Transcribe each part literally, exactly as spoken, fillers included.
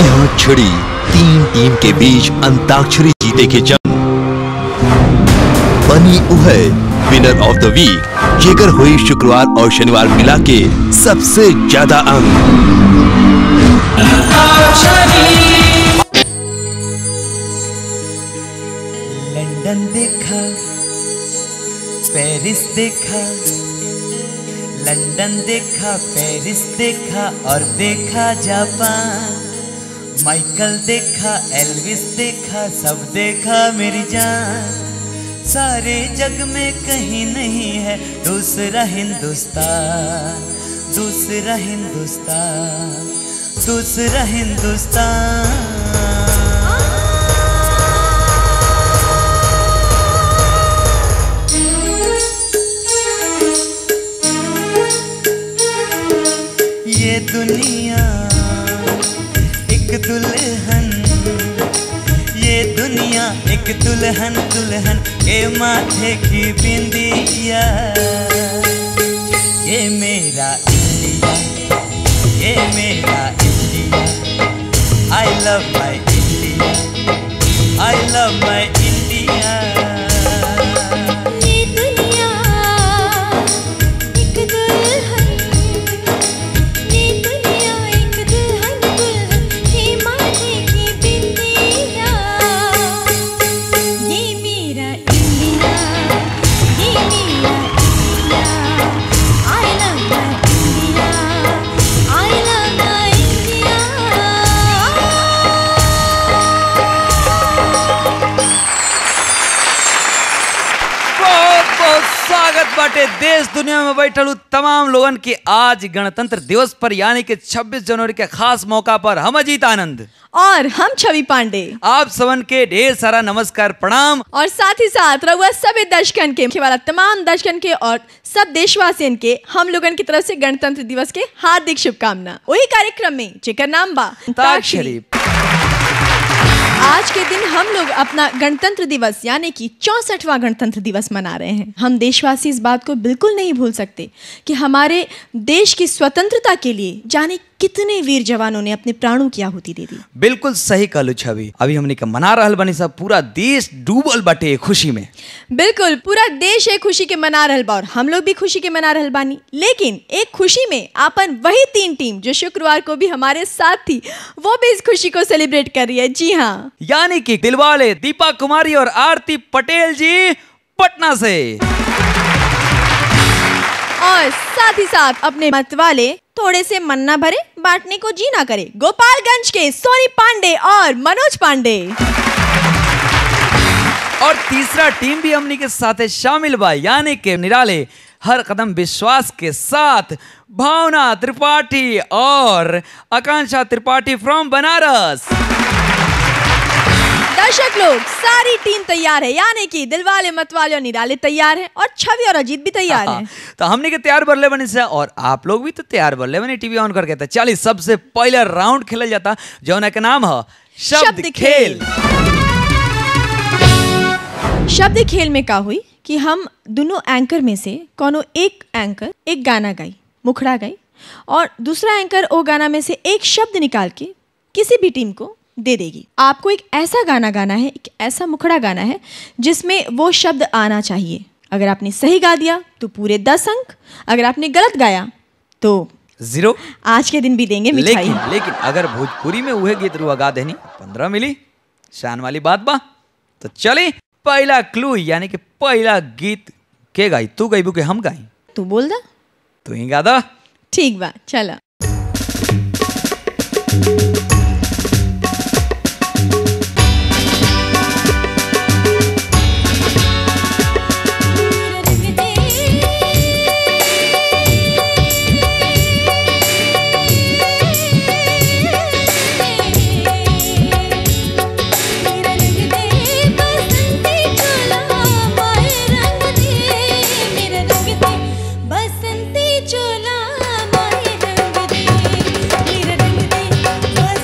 यहाँ छिड़ी तीन टीम के बीच अंताक्षरी जीते के जंग बनी उहे विनर ऑफ द वीक जेकर हुई शुक्रवार और शनिवार मिला के सबसे ज्यादा अंक। लंदन देखा, पेरिस देखा, लंदन देखा, पेरिस देखा और देखा जापान। माइकल देखा, एल्विस देखा, सब देखा मेरी जान। सारे जग में कहीं नहीं है दूसरा हिंदुस्तान, दूसरा हिंदुस्तान, दूसरा हिंदुस्तान। ये दुनिया एक दुल्हन, ये दुनिया एक दुल्हन, दुल्हन के माथे की बिंदिया। ये मेरा इंडिया, ये मेरा India. I love my India, I love my India. ये दुनिया एक दुल्हन, ये दुनिया एक दुल्हन, दुल्हन के माथे की बिंदिया। ये मेरा इंडिया, ये मेरा India. I love my India, I love my India. बहुत बहुत स्वागत बाटे देश दुनिया में बैठल तमाम लोगन के आज गणतंत्र दिवस पर, यानी कि छब्बीस जनवरी के खास मौका पर। हम अजीत आनंद और हम छवि पांडे आप सबन के ढेर सारा नमस्कार प्रणाम। और साथ ही साथ रहुआ सभी दर्शकन के वाला तमाम दर्शकन के और सब देशवासियन के हम लोगन की तरफ से गणतंत्र दिवस के हार्दिक शुभकामना। वही कार्यक्रम में जेकर नाम बा अंताक्षरी। आज के दिन हम लोग अपना गणतंत्र दिवस यानी कि चौसठवां गणतंत्र दिवस मना रहे हैं। हम देशवासी इस बात को बिल्कुल नहीं भूल सकते कि हमारे देश की स्वतंत्रता के लिए जाने कितने वीर जवानों ने अपने प्राणों की आहुति दे दी। बिल्कुल सही कहलू छवि। अभी हमने का मना रहल बनी सब, पूरा देश डूबल बाटे खुशी में। बिल्कुल पूरा देश एक खुशी के मना रहल बा और हम लोग भी खुशी के मना रहल बानी। लेकिन एक खुशी में अपन वही तीन टीम जो शुक्रवार को भी हमारे साथ थी, वो भी इस खुशी को सेलिब्रेट कर रही है। जी हाँ, यानी कि दिलवाले दीपा कुमारी और आरती पटेल जी पटना से, और साथ ही साथ अपने मत वाले थोड़े से मन्ना भरे बांटने को जी ना करे, गोपालगंज के सोनी पांडे और मनोज पांडे। और तीसरा टीम भी हमनी के साथ शामिल बा, यानी के निराले हर कदम विश्वास के साथ भावना त्रिपाठी और आकांक्षा त्रिपाठी फ्रॉम बनारस। दर्शक लोग सारी टीम तैयार है, यानी कि दिलवाले मतवाले और निराले तैयार हैं और छवि और अजीत भी तैयार हैं। तो हमने के तैयार बरले बनी से, और आप लोग भी तो तैयार बरले बनी टीवी ऑन करके। तो चलिए सबसे पहला राउंड खेला जाता जो का नाम है शब्द, शब्द खेल। शब्द खेल में का हुई कि हम दोनों एंकर में से कोनो एक एंकर एक गाना गाई, मुखड़ा गाई, और दूसरा एंकर वो गाना में से एक शब्द निकाल के किसी भी टीम को दे देगी। आपको एक ऐसा गाना गाना है, एक ऐसा मुखड़ा गाना है जिसमें वो शब्द आना चाहिए। अगर आपने सही गा दिया तो पूरे दस अंक, अगर आपने गलत गाया तो जीरो। आज के दिन भी देंगे मिठाई। लेकिन, लेकिन अगर भोजपुरी में वह गीत रुआ गा देनी पंद्रह मिली, शान वाली बात बा। तो चले पहला क्लू, यानी कि पहला गीत के गाई, तू गाइबू के हम गाई? तू बोल दा, तू ही गा दा। ठीक बा, चला। बसंती चोला माए रंग दे,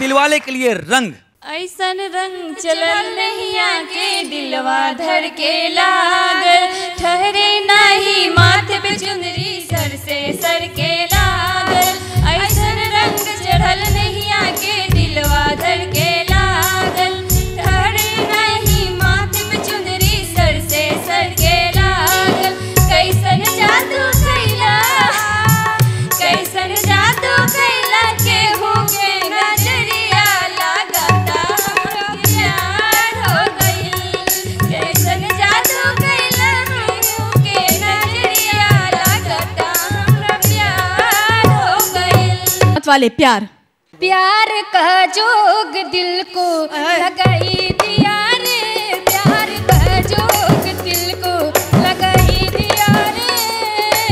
दिलवाले के लिए रंग। ऐसन रंग चलल नैया के दिलवा धर के लागल, ठहरे नहीं माथे पे चुनरी सर से सर के लागल। ऐसन रंग चढ़ल नैया के दिलवा धर के लागल, ठहरे नहीं माथे पे चुनरी सर से सर के लागल। कैसन जादू कैला, कैसन जादू कैला के हो के नजरिया लागता हमरा प्यार हो गइल। कैसन जादू कैला के नजरिया लागता हमरा प्यार हो गइल। मत वाले प्यार प्यार का जोग दिल को लगाई दिया रे, प्यार का जोग दिल को लगाई दिया रे।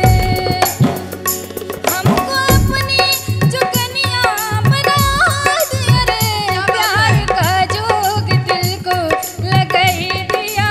हमको अपनी जुगनिया बना दिया रे, प्यार का जोग दिल को लगाई दिया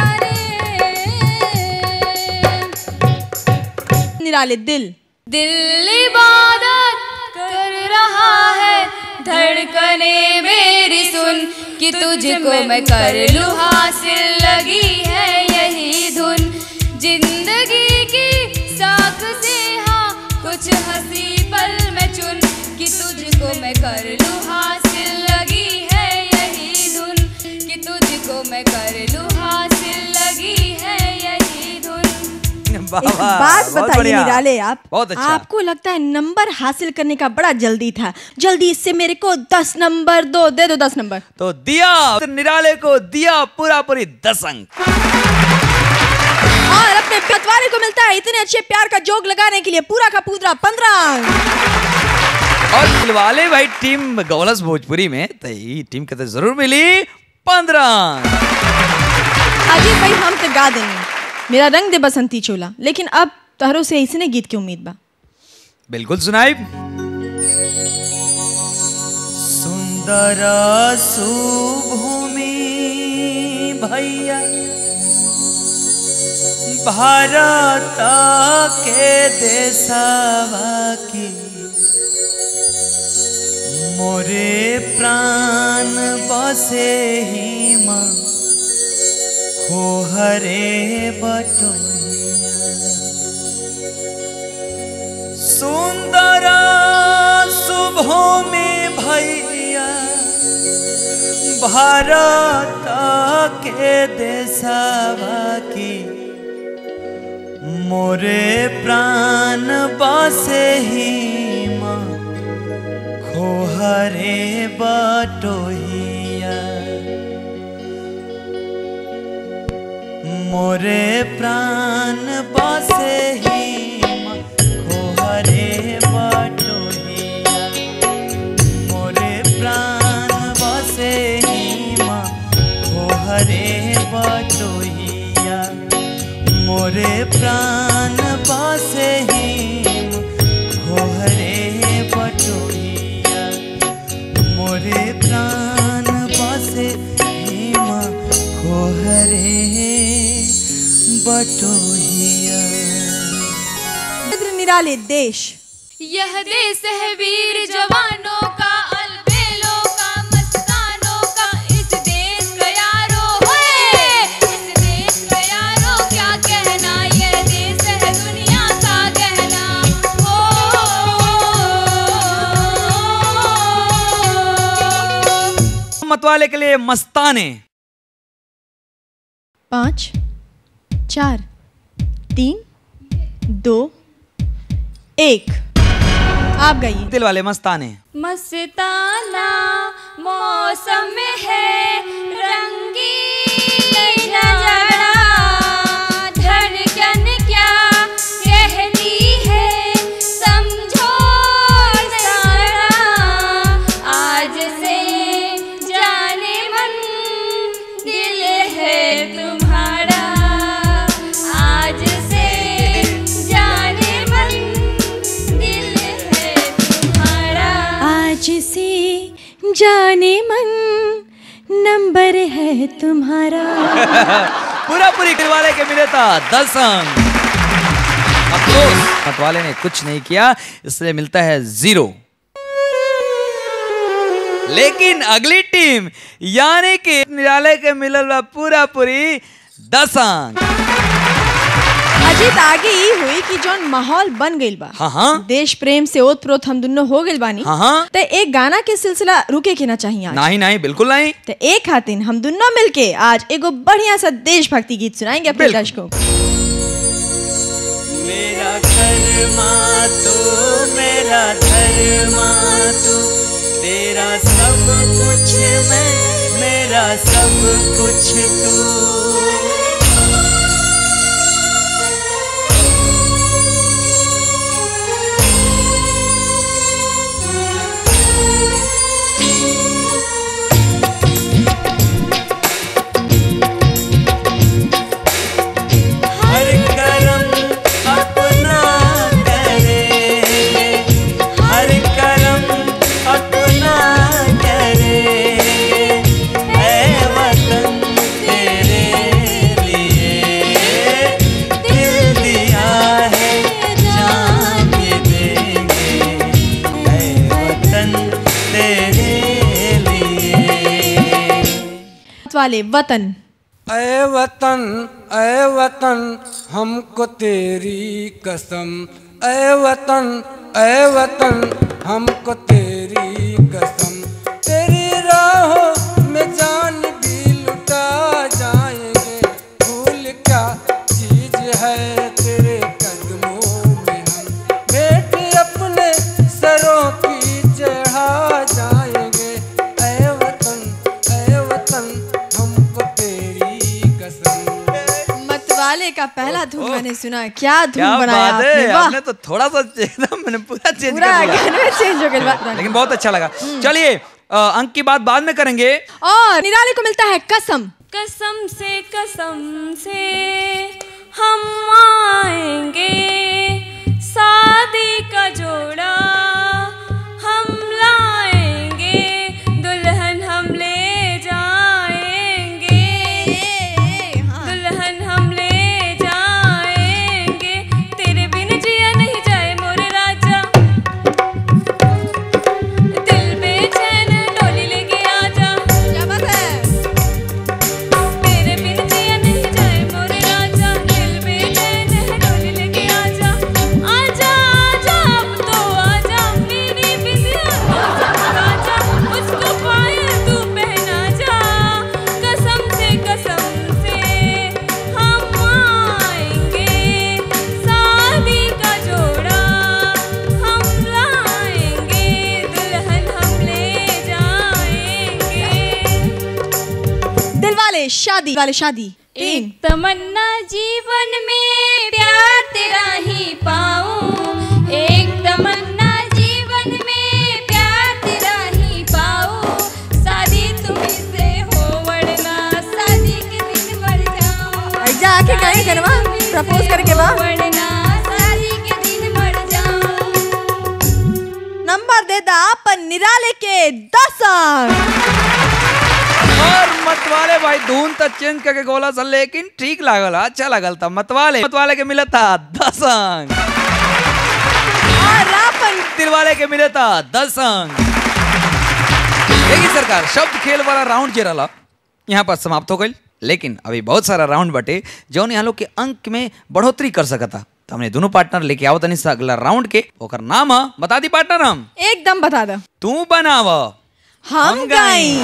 रे। निराले दिल दिल इबादत कर रहा है, धड़कने मेरी सुन कि तुझको मैं कर लूँ हासिल, लगी है यही धुन। जिंदगी की साख से हाँ कुछ हंसी पल में चुन कि तुझको मैं कर लूँ हासिल, लगी है यही धुन कि तुझको मैं कर लूँ हासिल, लगी है यही धुन। एक बात बताइए निराले, आप बहुत अच्छा। आपको लगता है नंबर हासिल करने का बड़ा जल्दी था, जल्दी इससे मेरे को दस नंबर दो, दे दो दस नंबर। तो दिया निराले को दिया पूरा पूरी दस अंक। और अपने पतवारे को मिलता है इतने अच्छे प्यार का जोग लगाने के लिए पूरा का पूरा पंद्रह अंक। और दिलवाले भाई टीम गौलस भोजपुरी में तो ये टीम के तो जरूर मिली पंद्रह अंक। अजीब भाई हम तो गा देंगे मेरा रंग दे बसंती चोला, लेकिन अब तहरों से इसने गीत की उम्मीद बा। बिल्कुल सुनाई। सुंदर सुभूमि भैया भारत के देशवा की, मोरे प्राण बसे ही माँ हो हरे बटोहिया। सुंदर सुभूमि भैया भारत के देशवा की, मोरे प्राण बसे ही माँ खो हरे बटोहिया। मोरे प्राण बसे ही माँ खो हरे बटोहिया। मोरे प्राण बसे ही माँ खो हरे बटोहिया। मोरे प्राण बसे ही खो हरे बटोहिया। मोरे प्राण बसे ही माँ खो हरे बटोहिया। निराले देश, यह देश है वीर जवानों का, अलबेलों का, मस्तानों का। इस देश का यारो होए, इस देश का यारो क्या कहना, यह देश है दुनिया का गहना। ओ मतवाले के लिए मस्ताने। पाँच चार तीन दो एक, आप गाइए। दिलवाले मस्ताने। मस्ताना मौसम है रंगीन नजारा, धड़कन क्या कहती है समझो सारा। आज से जाने मन दिल है तुम्हारा, आज से जाने मन दिल है तुम्हारा। आज से जाने मन नंबर है तुम्हारा। पूरा पूरी दिलवाले के मिले था दस अंक। अफसोस, मत वाले ने कुछ नहीं किया, इसलिए मिलता है जीरो। आप गाइए। दिलवाले मस्ताने। पाँच चार तीन दो एक, आप गाइए। दिलवाले मस्ताने। पाँच चार तीन दो एक, आप गाइए। मतवाले ने कुछ नहीं किया, इसलिए मिलता है जीरो। लेकिन अगली टीम यानी कि निराले के मिलल बा पूरा पूरी दस अंक। अजीत आगे ही हुई कि जौन माहौल बन गइल बा, हाँ हाँ देश प्रेम से ओत प्रोत हम दोनों हो गइल बानी, हाँ हाँ तो एक गाना के सिलसिला रुके के ना चाहिए आज। नहीं नहीं बिल्कुल नहीं। तो एक खातिन हम दोनों मिलके आज एगो बढ़िया सा देशभक्ति गीत सुनाएंगे अपने बिल्कुल। दर्शकों को। मेरा कर्मा तू मेरा धर्मा तू, तेरा सब कुछ मैं मेरा सब कुछ तू। वाले वतन, ऐ वतन ऐ वतन हमको तेरी कसम, ऐ वतन ऐ वतन हमको तेरी कसम, तेरी राहों में जान भी लुटा जाएंगे, भूल क्या चीज है तेरे कदमों में, हम बेटे अपने सरों की चढ़ा जाएंगे, ऐ वतन ऐ वतन हमको तेरी कसम। मतवाले का पहला धुन मैंने सुना, क्या धुन क्या बनाया बात है, आपने, वाह। आपने तो थोड़ा सा एकदम मैंने पूरा चेंज पूरा कर दिया। गाना चेंज हो गया, लेकिन बहुत अच्छा लगा। चलिए अ, अंक की बात बाद में करेंगे। और निराले को मिलता है कसम। कसम से कसम से हम आएंगे, शादी का जोड़ा हम लाएंगे, दुल्हन हम ले जाएंगे, दुल्हन हम ले जाएंगे, तेरे बिन जिया नहीं जाए मोरे राजा, दिल बेचैन डोली लेके आजा, क्या बात है। तेरे बिन जिया नहीं जाए मोरे राजा, दिल बेचैन डोली लेके आजा, आजा आजा अब तो आजा, मेरी बिंदिया आजा, मुझको पायल तू पहना जा, कसम से कसम से हम आएंगे, शादी का जोड़ा हम लाएंगे, दुल्हन हम ले जाएंगे। दिल वाले शादी वाले शादी तीन। एक तमन्ना जीवन में प्यार तेरा ही पाऊं, एक तमन्ना जीवन में प्यार तेरा ही पाऊं, शादी तुमसे हो वरना शादी के दिन मर जाऊं, जाके कहीं करवा प्रपोज करके बा। वरना शादी के दिन मर जाऊं। नंबर दे दा अपन निराले के दस अंक। और मतवाले भाई धुन तो चेंज करके गोला सा, लेकिन ठीक लागल, अच्छा लागल था। मतवाले मतवाले के मिला था दस अंक और अपन दिलवाले के मिले था दस अंक। देखिए सरकार, शब्द खेल वाला राउंड जे रहा यहाँ पर समाप्त हो गई, लेकिन अभी बहुत सारा राउंड बटे जो यहाँ लोग के अंक में बढ़ोतरी कर सकता। तो हमने दोनों पार्टनर लेके आओ तनी अगला राउंड के, ओकर नाम है बता दी पार्टनर, हम एकदम बता दो। तू बनाव हम हम गाई।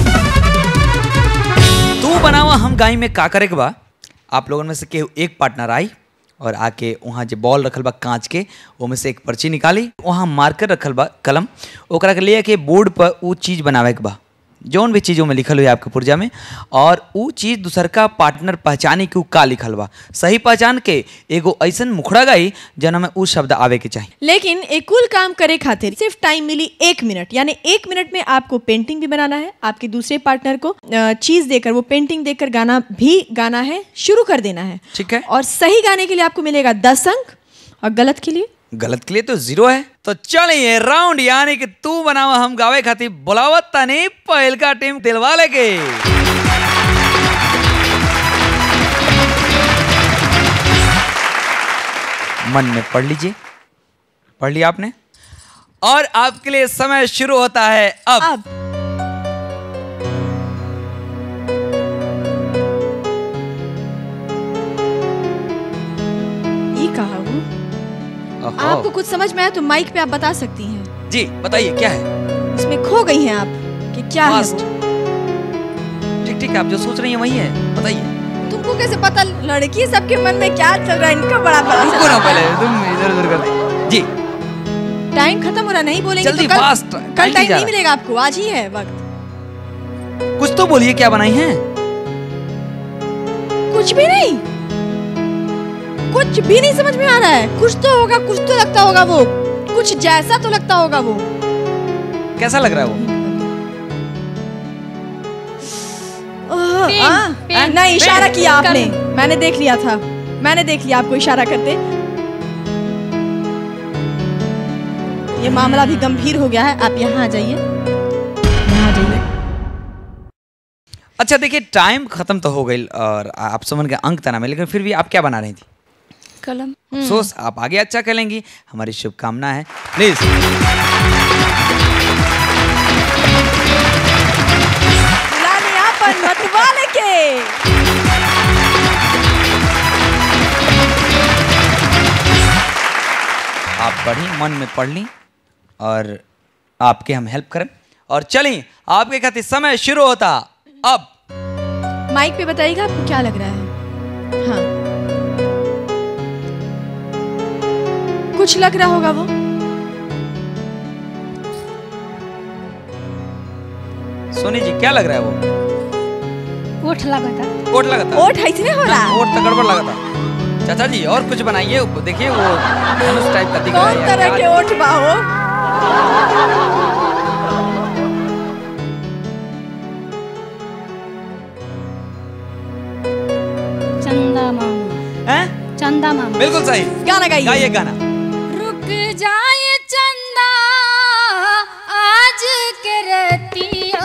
तू बनावा हम गाई में का करे के बा, आप लोगों में से केहू एक पार्टनर आई और आके वहाँ जो बॉल रखल बा कांच के, वो में से एक पर्ची निकाली, वहाँ मार्कर रखल बा कलम, ओकरा के लिए के बोर्ड पर वो चीज़ बनावे के बा जौन भी चीज़ों में लिखल हुई आपके पुर्जा में, और वो चीज़ दूसर का पार्टनर पहचानी कि उ का लिखल बा, सही पहचान के एगो ऐसन मुखड़ा गाई जना में उ शब्द आवे के चाहिए। लेकिन एक कुल काम करे खातिर सिर्फ टाइम मिली एक मिनट, यानी एक मिनट में आपको पेंटिंग भी बनाना है, आपके दूसरे पार्टनर को चीज देकर, वो पेंटिंग देकर गाना भी गाना है, शुरू कर देना है। ठीक है। और सही गाने के लिए आपको मिलेगा दस अंक और गलत के लिए गलत के लिए तो जीरो है। तो चलिए राउंड यानी कि तू बनावा हम गावे खातिर बुलावत तनी पहल का टीम दिलवाले के। मन में पढ़ लीजिए, पढ़ लिया आपने, और आपके लिए समय शुरू होता है अब, अब आपको कुछ समझ में आया तो माइक पे आप बता सकती हैं। जी बताइए क्या है। इसमें खो गई हैं आप कि क्या है Fast. वो? ठीक ठीक है, आप जो सोच रही हैं वही है, बताइए। तुमको कैसे पता लड़की सबके मन में क्या चल रहा है? इनका बड़ा पता रुको चल ना रहा है। पहले, तुम इधर उधर कर दे। जी टाइम खत्म हो रहा, नहीं बोलेंगे जल्दी, तो कल, fast, कल जल्दी टाइम जा नहीं रहा। मिलेगा आपको, आज ही है वक्त। कुछ तो बोलिए, क्या बनाई हैं? कुछ भी नहीं, कुछ भी नहीं समझ में आ रहा है। कुछ तो होगा, कुछ तो लगता होगा वो, कुछ जैसा तो लगता होगा वो। कैसा लग रहा है वो? ओह, पेन, हाँ, पेन, नहीं इशारा पेन, किया आपने, कर- मैंने देख लिया था, मैंने देख लिया आपको इशारा करते। ये मामला भी गंभीर हो गया है, आप यहाँ आ जाइए, यहाँ आ जाइए। अच्छा देखिए, टाइम खत्म तो हो गई और आप समझ गए अंक तना में, लेकिन फिर भी आप क्या बना रही थी? कलम। अफसोस, आप आगे अच्छा खेलेंगी, हमारी शुभकामना है। प्लीज मतवाले के आप पढ़ी, मन में पढ़ ली और आपके हम हेल्प करें और चलिए आपके खातिर समय शुरू होता अब। माइक पे बताइएगा आपको क्या लग रहा है। हाँ, कुछ लग रहा होगा वो। सोनी जी क्या लग रहा है वो? ओठ लगा था। ओठ लगा था? ओठ ऐसे हो रहा है। ओठ तो गड़बड़ लगा था। चाचा जी और कुछ बनाइए, देखिए वो धनुष टाइप का दिख रहा है। कौन तरह के ओठ बाहो? चंदा मामा। हैं? चंदा मामा। बिल्कुल सही, गाना गाइए। गाइए गाना। रुक जाए चंदा आज के रतिया,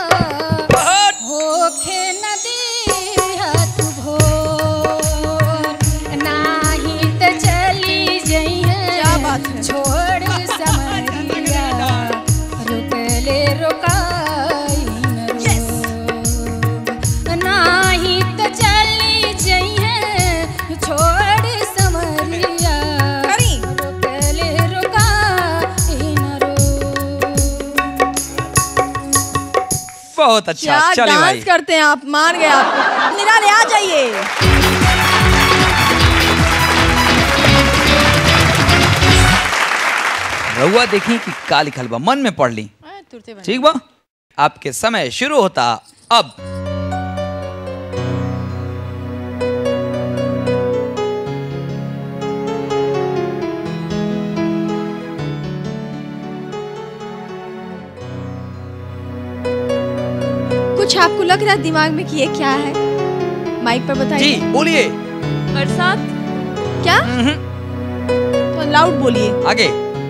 होखे नदी हाथ भोर, नाही त चली जइहे क्या बात है? छोड़ समरिया, रुकले रुकाई न रोग, नाही त चली जइहे छोड़ समरिया, करी। रुकले रुकाई न रोग। बहुत अच्छा, क्या चलिए भाई। डांस करते हैं आप, मान गए आप। निराले आ जाइए। रहुआ देखी कि का लिखल बा, मन में पढ़ ली, ठीक बा। आपके समय शुरू होता अब। कुछ आपको लग रहा है दिमाग में कि ये क्या है? माइक पर जी बताइए। बोलिए। बरसात। क्या? हम्म, तो लाउड बोलिए। आगे।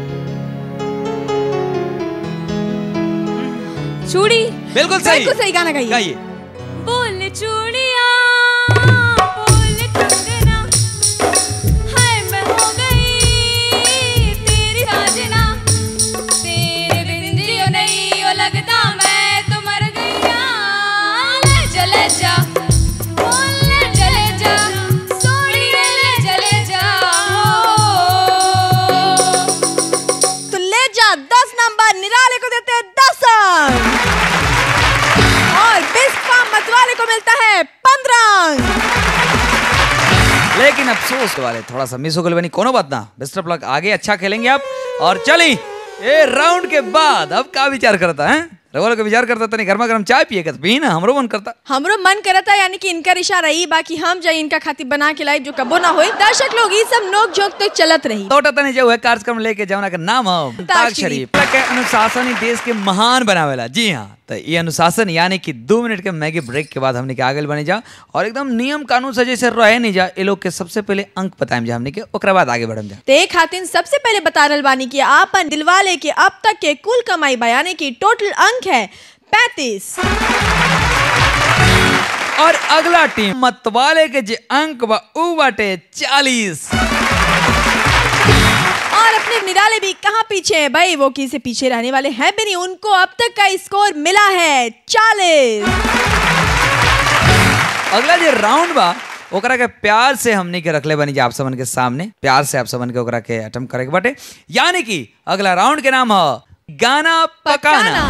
चूड़ी। बिल्कुल सही, बिल्कुल सही, गाना गाइए। गाइए। बोल चूड़िया बोल कंगना, हाय मैं हो गई तेरी साजना, तेरे बिन जियो नहीं ओ लगता मैं तो मर गईया, ले चले जा बोल ले चले जा, सोनिए ले चले जा। तो ले जा दस नंबर, निराले को देते हैं दस अंक और बिस्फा मतवाले को मिलता है पंद्रह अंक। लेकिन अफसोस वाले थोड़ा सा मिस हो गई बनी, कोनो बात ना, बेस्ट ऑफ लक, आगे अच्छा खेलेंगे आप। और चली ए राउंड के बाद अब का विचार करता है? रवल का विचार करता तनी गर्मा गर्म चाय पिए, पी ना, हमरो मन करता। हमरो मन करता, यानी कि इनका इशारा रही, बाकी हम जाई इनका खातिर बना के लाई जो कबो ना होई। दर्शक लोग ये सब नोक झोंक तो चलत रही। तोटा तनी जो है कार्यक्रम लेके जावना का नाम है अंताक्षरी। के अनुशासन ही देश के महान बनावेला। जी हाँ, तो ये अनुशासन यानी कि दो मिनट के मैगी ब्रेक के बाद हमने के आगे बने जा और एकदम नियम कानून से जैसे रहे नहीं जा, ये लोग के सबसे पहले अंक बताएं जा हमने के, ओकरा बाद आगे बढ़म जा। ते खातिन सबसे पहले बता रहल बानी कि आपन दिलवाले के अब तक के कुल कमाई बा, यानी कि टोटल अंक है पैंतीस। और अगला टीम मतवाले के जे अंक बा उ बाटे चालीस। और अपने निराले भी कहाँ पीछे है भाई, वो किसी पीछे रहने वाले हैं भी नहीं, उनको अब तक का स्कोर मिला है चालीस। अगला जो राउंड बा ओकरा के प्यार से हमने के रखले बनी आप सबन के सामने, प्यार से आप सबन के ओकरा के अटेम्प्ट करे के बाटे। यानी कि अगला राउंड के नाम है गाना पकाना।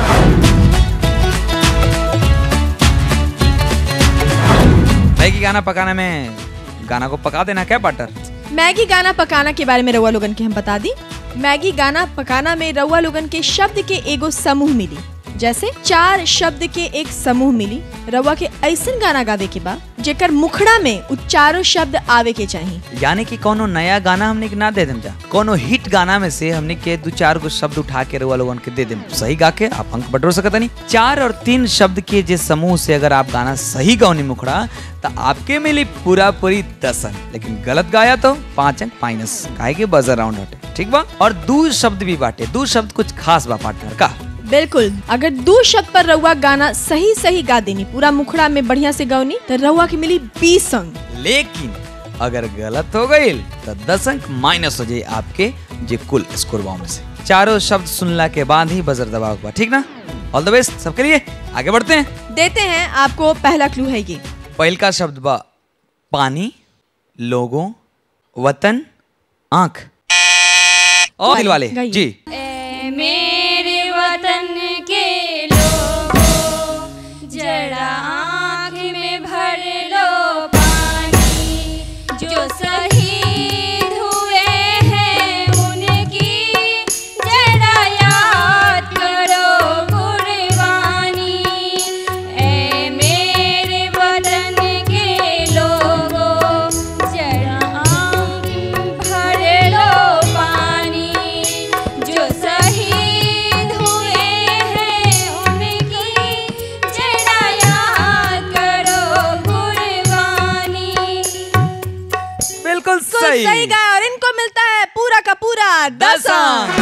मैगी गाना पकाना में गाना को पका देना क्या पार्टनर? मैगी गाना पकाना के बारे में रउआ लोगन के हम बता दी। मैगी गाना पकाना में रउआ लोगन के शब्द के एगो समूह मिली, जैसे चार शब्द के एक समूह मिली। रउआ के ऐसन गाना गावे के बा जेकर मुखड़ा में उ चारों शब्द आवे के चाहिए। यानी कि कोनो नया गाना हमने के ना दे देम जा, कोनो हिट गाना में से हमने के दो चार गो शब्द उठा के रउआ लोगन के दे देम, सही गा के आप अंक बटोर सकत नहीं। चार और तीन शब्द के जे समूह से अगर आप गाना सही गाओनी मुखड़ा तो आपके मिली पूरा पूरी दस अंक, लेकिन गलत गाया तो पांच अंक माइनस, काहे के बजर राउंड हटे, ठीक बा। और दो शब्द भी बाटे, दो शब्द कुछ खास बा पार्टनर का। बिल्कुल, अगर दो शब्द पर रउआ गाना सही सही गा देनी, पूरा मुखड़ा में बढ़िया से गाओनी तो रउआ के मिली बीस अंक। लेकिन अगर गलत हो गई तो दस अंक माइनस हो जाए आपके जे कुल स्कोर में से। चारों शब्द सुनला के बाद ही बजर दबाव बा, ठीक ना? ऑल द बेस्ट सबके लिए, आगे बढ़ते हैं। देते हैं आपको पहला क्लू है ये। पहल का शब्द बा पानी, लोगों, वतन, आंख और दिल वाले जी। ए मेरे वतन के लोगों, जरा आँख में भर लो पानी, जो शहीद हुए हैं उनकी जरा याद करो कुर्बानी। ए मेरे वतन के लोगों, जरा आँख भर लो पानी, जो शहीद हुए हैं उनकी जरा याद करो कुर्बानी। बिल्कुल कुछ सही, सही गाया और इनको मिलता है पूरा का पूरा दस अंक।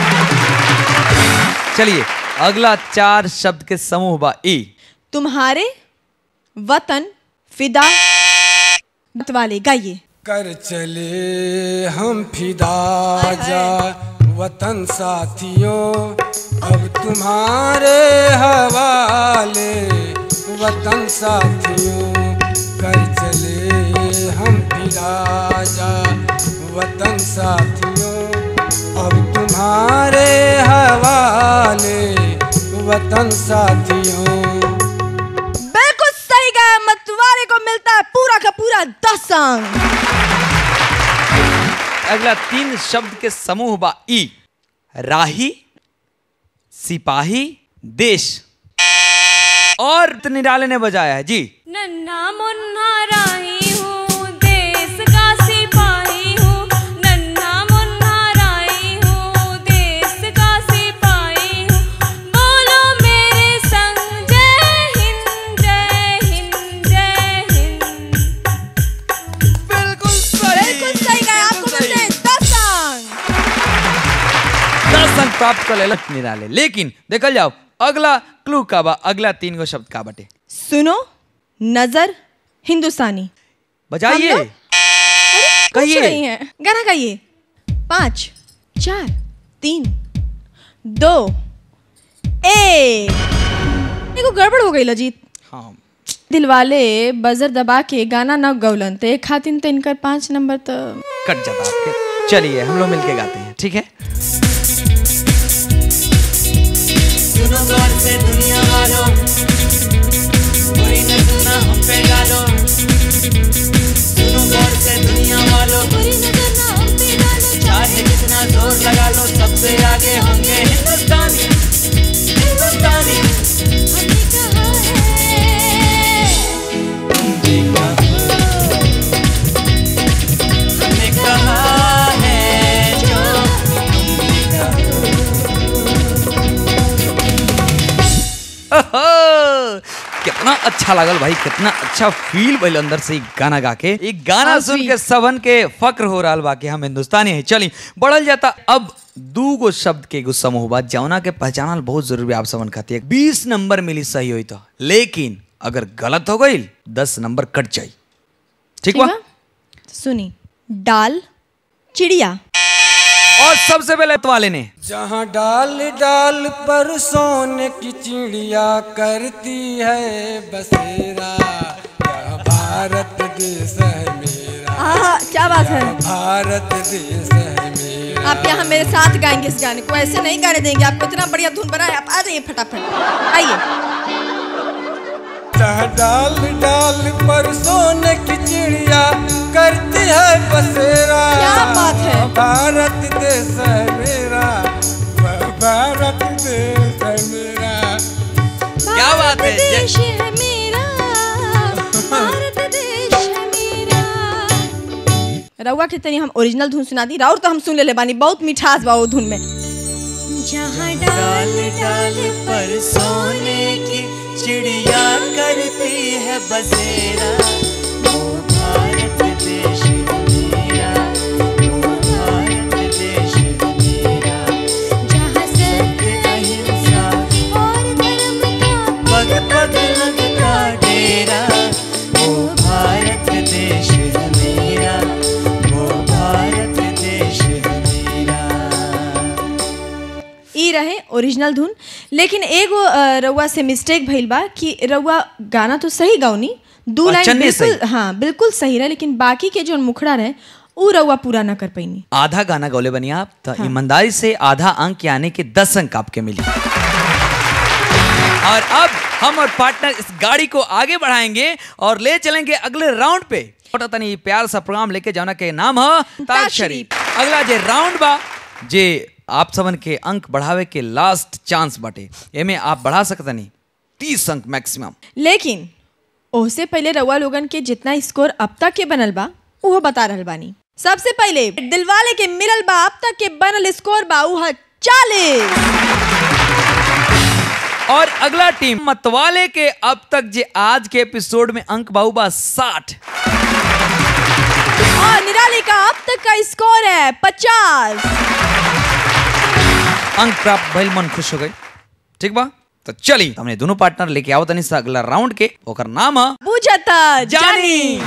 चलिए अगला चार शब्द के समूह बा ई। तुम्हारे वतन फिदा वाले गाइए। कर चले हम फिदा जा वतन साथियों, अब तुम्हारे हवाले वतन साथियों। कर चले हम फिदा जा वतन साथियों, अब तुम्हारे हवाले वतन साथियों। बिल्कुल सही गाया, मतवाले को मिलता है पूरा का पूरा दस अंक। अगला तीन शब्द के समूह बा ई। राही, सिपाही, देश और निराले ने बजाया है जी। नन्हा मुन्ना राही हूँ, देश का सिपाही हूँ, नन्हा मुन्ना राही हूँ, देश का सिपाही हूँ, बोलो मेरे संग जय हिंद जय हिंद जय हिंद। बिल्कुल सही, बिल्कुल सही गाया, आपको मिलते हैं दस अंक। दस अंक प्राप्त कर ले निराले। लेकिन देखल जाओ अगला क्लू का बा, अगला तीन गो शब्द का बटे। सुनो, नजर, हिंदुस्तानी। बजाइए, हम लोग? पूछ कहिए। रही हैं, गाना गाइए। पाँच, चार, तीन, दो, एक। देखो गड़बड़ हो गई लजीत। हाँ दिलवाले बजर दबा के गाना न गौलन तो एक खातिन तो इनकर पाँच नंबर तो कट जाता आपके। चलिए हम लोग मिलके गाते हैं, ठीक है? सुनो गौर से दुनिया वालों, कोई न सुना हम पे डालो। सुनो गौर से दुनिया वालों, बुरी नजर ना हम पे डालो, चाहे जितना जोर लगा लो, सबसे आगे होंगे हिंदुस्तानी हिंदुस्तानी। हमने कहा है, हमने कहा है जो तुमने कहा। ओहो, कितना अच्छा लागल भाई, कितना अच्छा फील भइल अंदर से गाना गा के। एक गाना हाँ, सुन sweet। के सबन के फक्र हो रहा बा कि हम हिंदुस्तानी हैं। चली बढ़ल जाता अब दू गो शब्द के एगो समूह बा जौना के पहचानल बहुत जरूरी आप सबन खातिर। बीस नंबर मिली सही हुई तो, लेकिन अगर गलत हो गई दस नंबर कट जाई, ठीक बा? सुनी, डाल, चिड़िया। और सबसे पहले वाले ने जहाँ डाल डाल पर सोने की चिड़िया करती है बसेरा, यह भारत देश है मेरा, आहा, क्या बात है। भारत देश है मेरा। आप यहाँ मेरे साथ गाएंगे इस गाने को, ऐसे नहीं गाने देंगे आपको। इतना बढ़िया धुन बना है, आप आ जाइए फटाफट, आइए। डाल डाल पर सोने की चिड़िया करती है बसेरा, क्या बात है। भारत देश है मेरा, भारत देश है मेरा। क्या बात है। देश है मेरा, भारत देश है मेरा। रउआ के तनी हम ओरिजिनल धुन सुना दी, राउर तो हम सुन ले ले बानी, बहुत मिठास बा वो धुन में। जहाँ डाल डाल पर सोने की चिड़िया करती है बसेरा, वो भारत देश है मेरा, वो भारत देश है मेरा। जहाँ सत्य अहिंसा और धर्म का पग पग लगता डेरा, वो भारत देश है मेरा, वो भारत देश है मेरा। ई रहे ओरिजिनल धुन, लेकिन एगो अ, रउआ से मिस्टेक भइल बा कि रउआ गाना तो सही गाउनी, दू और लाइन चन्नी बिल्कुल, सही। हाँ बिल्कुल सही रहे, लेकिन बाकी के जो मुखड़ा रहे उ रउआ पूरा ना कर पैनी। आधा गाना गौले बनी आप तो ईमानदारी से आधा अंक यानी कि दस अंक आपके मिले। और अब हम और पार्टनर इस गाड़ी को आगे बढ़ाएंगे और ले चलेंगे अगले राउंड पे। छोटा तनी प्यार सा प्रोग्राम लेके जाना के नाम है ताजशरी। अगला जे राउंड बा जे आप सबन के अंक बढ़ावे के लास्ट चांस बाटे, एमे आप बढ़ा सकता नहीं तीस अंक मैक्सिमम। लेकिन ओसे पहले रउआ लोगन के जितना स्कोर अब तक के बनल बा उहो बता रहल बानी। सबसे पहले दिलवाले के मिलल बा अब तक के बनल स्कोर बा उहा चालीस। और अगला टीम मतवाले के अब तक जे आज के एपिसोड में अंक बाऊ बा साठ। और निराली का अब तक का स्कोर है पचास। अंक प्राप्त भइल, मन खुश हो गई। ठीक बा, तो चली हमने दोनों पार्टनर लेके आओ तनी सा अगला राउंड के, ओकर नाम है बुझता जानी।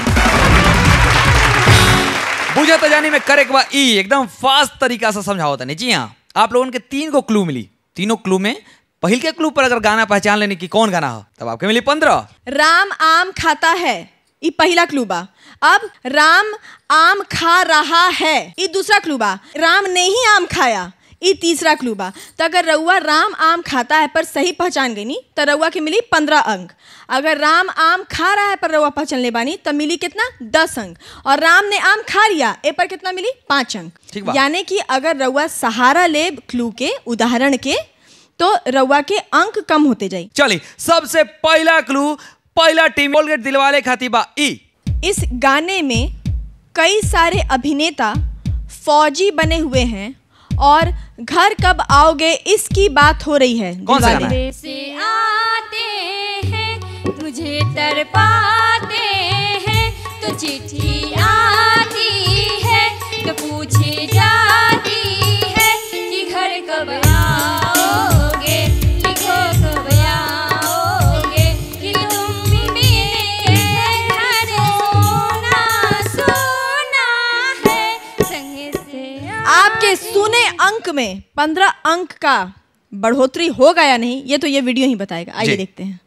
बुझता जानी में करे के बा ई एकदम फास्ट तरीका से समझाओ तनी। जी हाँ, आप लोगों के तीन को क्लू मिली, तीनों क्लू में पहिल के क्लू पर अगर गाना पहचान लेने की कौन गाना हो तब आपके मिली पंद्रह। राम आम खाता है, ये पहला क्लू बा। अब राम आम खा रहा है, ये दूसरा क्लू बा। राम ने ही आम खाया, ये तीसरा क्लू बा। तो अगर रउआ राम आम खाता है पर सही पहचान गई नी तो रउआ के मिली पंद्रह अंक। अगर राम आम खा रहा है पर रउआ पहचान ले बानी तो मिली कितना, दस अंक। और राम ने आम खा लिया ए पर कितना मिली, पाँच ठीक अंक। बा। यानी कि अगर रउआ सहारा ले क्लू के, उदाहरण के, तो रउआ के अंक कम होते जाए। चली सबसे पहला क्लू, पहला टीम कोलगेट दिलवाले खाती बा ई। इस गाने में कई सारे अभिनेता फौजी बने हुए हैं और घर कब आओगे इसकी बात हो रही है। कौन सा दिलवाले। गाना है? से आते हैं तुझे तड़पाते हैं, तो चिट्ठी आती है तो पूछी जाती है कि घर कब आओगे, लिखो कब आओगे, कि तुम मेरे घर सोना सोना है संग से आपके सुने अंक में पंद्रह अंक का बढ़ोतरी होगा या नहीं, ये तो ये वीडियो ही बताएगा। आइए जी। देखते हैं।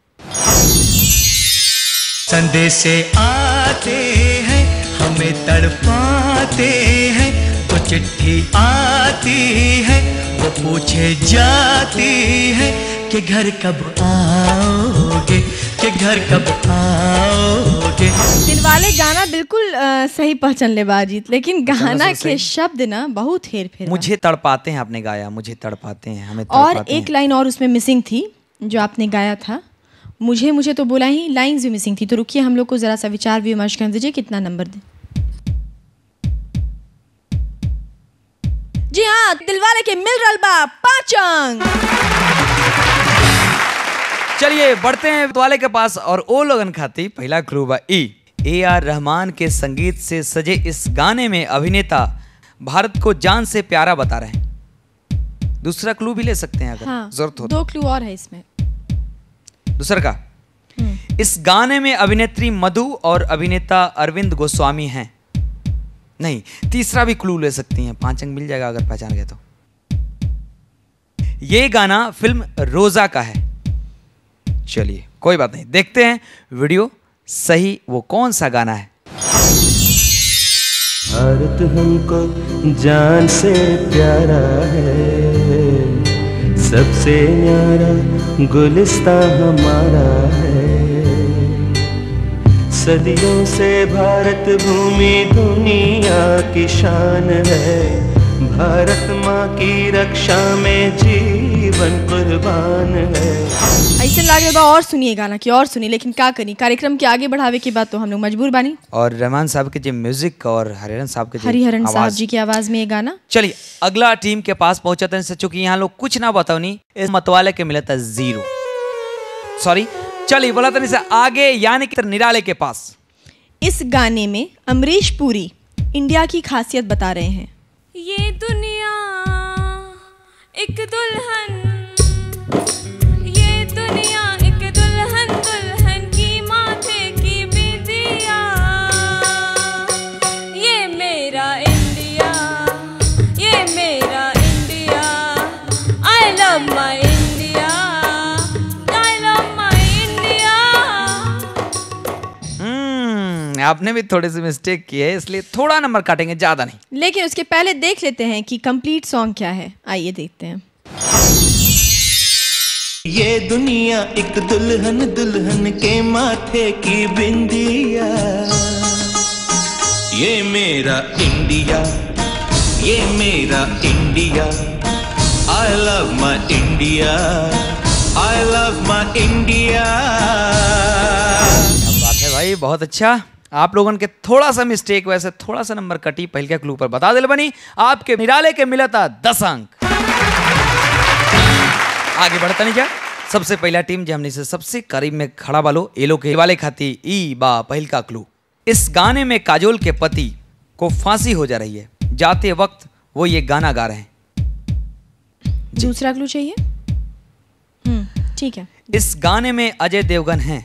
संदेश आते हैं हमें तड़पाते हैं, तो चिट्ठी आती है वो पूछे जाती है कि घर कब आओगे, कि घर कब आओगे। दिलवाले गाना बिल्कुल अ, सही पहचान ले बाजीत, लेकिन गाना के शब्द ना बहुत हेर फेर बा। मुझे तड़पाते हैं आपने गाया, मुझे तड़पाते हैं, हमें और तड़पाते एक हैं। लाइन और उसमें मिसिंग थी जो आपने गाया था, मुझे मुझे तो बोला ही, लाइंस भी मिसिंग थी। तो रुकिए हम लोग को जरा सा विचार विमर्श कर दीजिए, कितना नंबर दे। जी हाँ, दिलवाले के मिल रहा बा पाँच अंक। चलिए बढ़ते हैं वाले के पास और ओ लोगन खाती पहला क्लू बा ई। ए आर रहमान के संगीत से सजे इस गाने में अभिनेता भारत को जान से प्यारा बता रहे हैं। दूसरा क्लू भी ले सकते हैं अगर हाँ, जरूरत हो। दो क्लू और है इसमें। दूसरा का इस गाने में अभिनेत्री मधु और अभिनेता अरविंद गोस्वामी हैं। नहीं, तीसरा भी क्लू ले सकती हैं, पांच अंक मिल जाएगा अगर पहचान गए तो। ये गाना फिल्म रोजा का है। चलिए कोई बात नहीं, देखते हैं वीडियो सही वो कौन सा गाना है। भारत हमको जान से प्यारा है, सबसे न्यारा गुलिस्तां हमारा है। सदियों से भारत भूमि दुनिया की शान है, भारत माँ की रक्षा में जीवन कुर्बान है। ऐसे लागे बा और सुनिए गाना की और सुनिए, लेकिन क्या करी, कार्यक्रम के आगे बढ़ावे के बाद तो हम लोग मजबूर बानी। और रहमान साहब के जो म्यूजिक और हरिहरन साहब के जो हरिहरन साहब आवाज। जी की आवाज में ये गाना। चलिए अगला टीम के पास पहुंचते हैं, चूंकि यहाँ लोग कुछ ना बताओनी, इस मतवाले के मिला था जीरो, सॉरी। चलिए बोला था से आगे, यानी कि निराले के पास। इस गाने में अमरीश पुरी इंडिया की खासियत बता रहे हैं। ये दुनिया एक दुल्हन, ये दुनिया एक दुल्हन, दुल्हन की माथे की बिंदिया, ये मेरा इंडिया, ये मेरा India, I love my India, I love my India. हम्म आपने भी थोड़े से मिस्टेक किए, इसलिए थोड़ा नंबर काटेंगे, ज्यादा नहीं। लेकिन उसके पहले देख लेते हैं कि कंप्लीट सॉन्ग क्या है, आइए देखते हैं। ये दुनिया एक दुल्हन, दुल्हन के माथे की बिंदिया, ये मेरा इंडिया, ये मेरा India, I love my India, I love my India. क्या बात है भाई, बहुत अच्छा। आप लोगों के थोड़ा सा मिस्टेक, वैसे थोड़ा सा नंबर कटी, पहले के क्लू पर बता दिल बनी। आपके निराले के मिला था दस अंक। आगे बढ़ता नहीं क्या, सबसे पहला टीम जो हमने से सबसे करीब में खड़ा वालो ये लोग के वाले खाती ई बा पहल का क्लू। इस गाने में काजोल के पति को फांसी हो जा रही है, जाते वक्त वो ये गाना गा रहे हैं। दूसरा क्लू चाहिए? हम्म ठीक है। इस गाने में अजय देवगन हैं,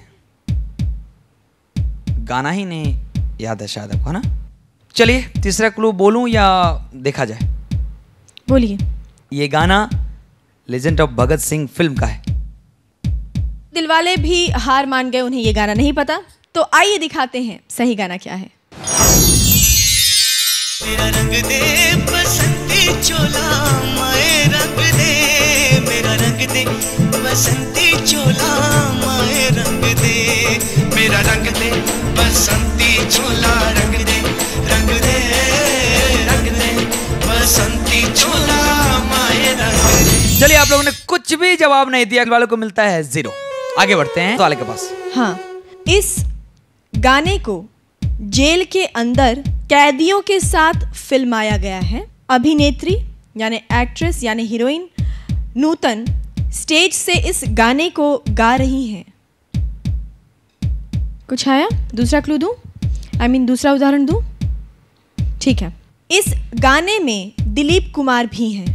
गाना ही नहीं याद है शायद आपको, ना? चलिए तीसरा क्लू बोलूं या देखा जाए? बोलिए। ये गाना legend of Bhagat Singh film का है। दिलवाले भी हार मान गए, उन्हें ये गाना नहीं पता, तो आइए दिखाते हैं सही गाना क्या है। मेरा रंग दे बसंती चोला, माए रंग दे, मेरा रंग दे बसंती चोला, माए रंग दे, मेरा रंग दे बसंती चोला, रंग दे, रंग दे, रंग दे बसंती चोला, माए रंग दे। चलिए आप लोगों ने कुछ भी जवाब नहीं दिया, वालों को मिलता है जीरो। आगे बढ़ते हैं वाले के पास। हाँ, इस गाने को जेल के अंदर कैदियों के साथ फिल्माया गया है। अभिनेत्री यानी एक्ट्रेस यानी हीरोइन नूतन स्टेज से इस गाने को गा रही हैं। कुछ आया? दूसरा क्लू दूं? आई मीन दूसरा उदाहरण दूं? ठीक है। इस गाने में दिलीप कुमार भी हैं।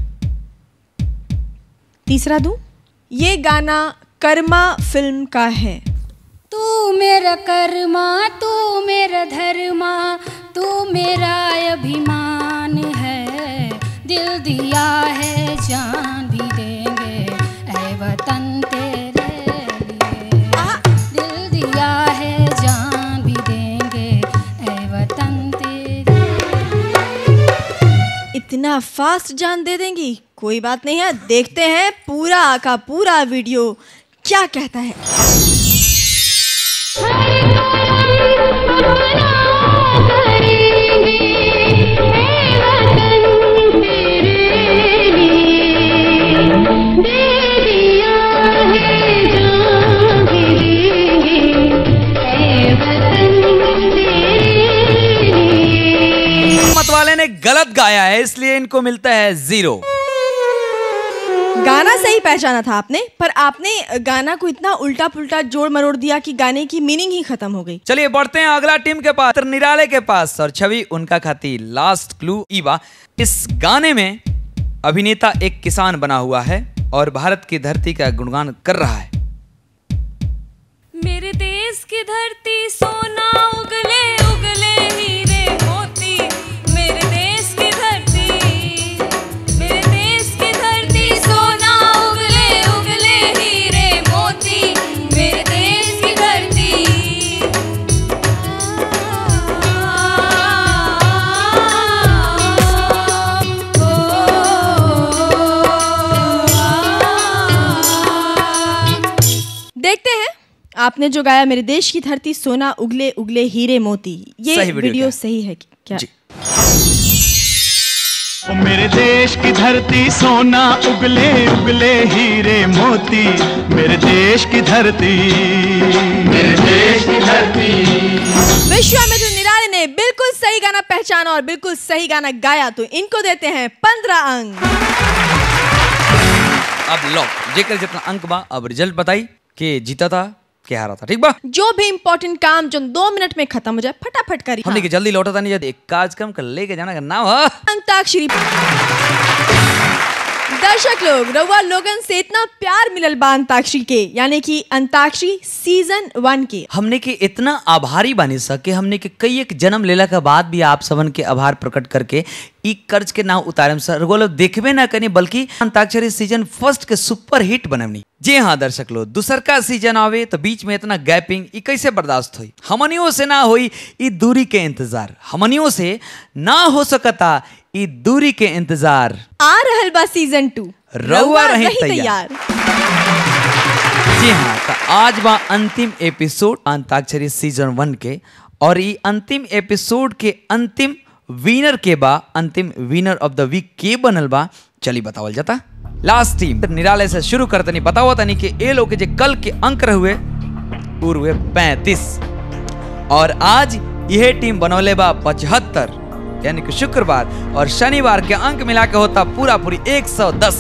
तीसरा दूं? ये गाना कर्मा फिल्म का है। तू मेरा कर्मा, तू मेरा धर्मा, तू मेरा अभिमान है, दिल दिया है जान भी देंगे ऐ वतन तेरे लिए, दिल दिया है जान भी देंगे ऐ वतन तेरे। इतना फास्ट जान दे देंगी? कोई बात नहीं है, देखते हैं पूरा का पूरा वीडियो क्या कहता है। मतवाले ने गलत गाया है, इसलिए इनको मिलता है जीरो। गाना सही पहचाना था आपने, पर आपने गाना को इतना उल्टा पुल्टा जोड़ मरोड़ दिया कि गाने की मीनिंग ही खत्म हो गई। चलिए बढ़ते हैं अगला टीम के पास, निराले के पास, और छवि उनका खाती। लास्ट क्लू ईवा। इस गाने में अभिनेता एक किसान बना हुआ है और भारत की धरती का गुणगान कर रहा है। मेरे देश की धरती सोना उगले उगले हीरे मोती, मेरे देश की धरती, मेरे देश की धरती सोना उगले उगले हीरे मोती, मेरे देश की धरती। आपने जो गाया मेरे देश की धरती सोना उगले उगले हीरे मोती, ये सही वीडियो वीडियो क्या? सही है क्या? जी। ओ मेरे देश की धरती सोना उगले उगले हीरे मोती, मेरे देश की धरती, मेरे देश की धरती। विश्वामित्र निराले ने बिल्कुल सही गाना पहचाना और बिल्कुल सही गाना गाया, तो इनको देते हैं पंद्रह अंक। अब लो जेकर जितना अंक बा, अब रिजल्ट बताई कि जीता था क्या हारा था, ठीक बा? जो भी इम्पोर्टेंट काम जो दो मिनट में खत्म हो जाए फटाफट करिए। हमने की जल्दी लौटा था नहीं, एक कार्यक्रम कर लेके जाना का नाम है अंताक्षरी। दर्शक लोग, रउआ लोगन से इतना प्यार मिलल बा अंताक्षरी के, यानी कि अंताक्षरी सीजन वन के। हमने के इतना आभारी बनी सके, हमने के कई एक जन्म लेला के बाद भी आप सबन के आभार प्रकट करके ई कर्ज के नाव उतारम सर गोलो देखबे ना कनी, बल्कि अंताक्षरी सीजन फर्स्ट के सुपर हिट बनवनी। जी हाँ दर्शक लोग, दूसर का सीजन आवे तो बीच में इतना गैपिंग ई कैसे बर्दाश्त हुई? हमनियों से ना हुई ई दूरी के इंतजार, हमनियों से ना हो सकता ई दूरी के इंतजार। आ रहल बा सीजन टू, रउआ रही तैयार। जी हाँ, तो आज बा अंतिम एपिसोड अंताक्षरी सीजन वन के, और ई अंतिम एपिसोड के अंतिम विनर के बा, अंतिम विनर ऑफ द वीक के बनल बा, चली बतावल जाता। लास्ट टीम निराले से शुरू करते नहीं, बताओ तनी कि ए लोग के जे कल के अंक रहुए हुए पैंतीस, और आज यह टीम बनौले बा पचहत्तर, यानी कि शुक्रवार और शनिवार के अंक मिला के होता पूरा पूरी एक सौ दस।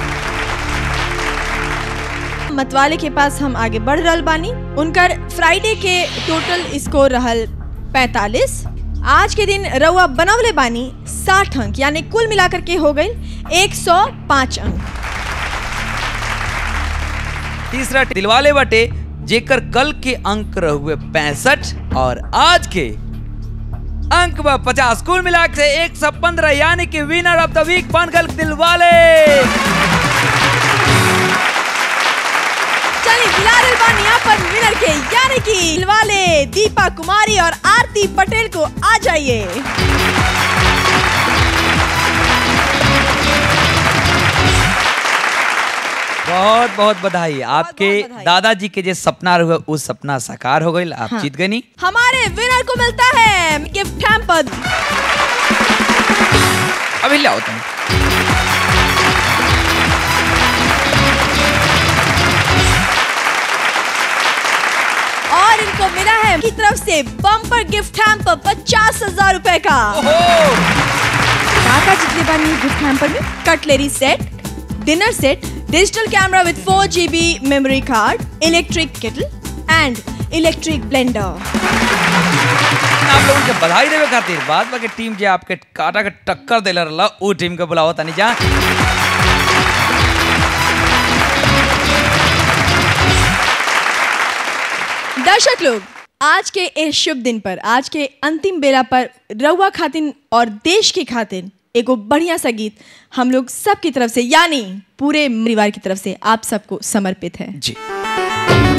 मतवाले के पास हम आगे बढ़ रहल बानी, उनकर फ्राइडे के टोटल स्कोर रहल पैंतालीस। आज के दिन रउआ बनवले बानी साठ अंक, यानी कुल मिलाकर के हो गई एक सौ पाँच अंक। तीसरा दिलवाले बटे जेकर कल के अंक रहुए पैंसठ, और आज के अंक बा पचास, कुल मिला के एक सौ पंद्रह, यानी कि विनर ऑफ द वीक बन गल दिलवाले। चलिए दिलारे बानी यहाँ पर विनर के, यानी कि दिलवाले दीपा कुमारी और आरती पटेल को आ जाइए। बहुत बहुत बधाई, आपके बहुत बधाई। दादाजी के जो सपना रहुए उस सपना साकार हो गई, आप हाँ। जीत गए नहीं। हमारे विनर को मिलता है गिफ्ट हैम्पर। अभी ले आओ तुम। और इनको मिला है की तरफ से बम्पर गिफ्ट हैम्पर पचास हजार रुपए का। काका जितने बानी गिफ्ट हैम्पर में cutlery set, dinner set, digital camera with four G B memory card, electric kettle and electric blender. आप लोगों के बधाई देवे खातिर बाद बाकी टीम जे आपके काटा के टक्कर देला रहला वो टीम के बुलाओ तनी जा। दर्शक लोग, आज के इस शुभ दिन पर, आज के अंतिम बेला पर रउआ खातिन और देश की खातिन एगो बढ़िया सा गीत हम लोग सब की तरफ से, यानी पूरे परिवार की तरफ से आप सबको समर्पित है। जी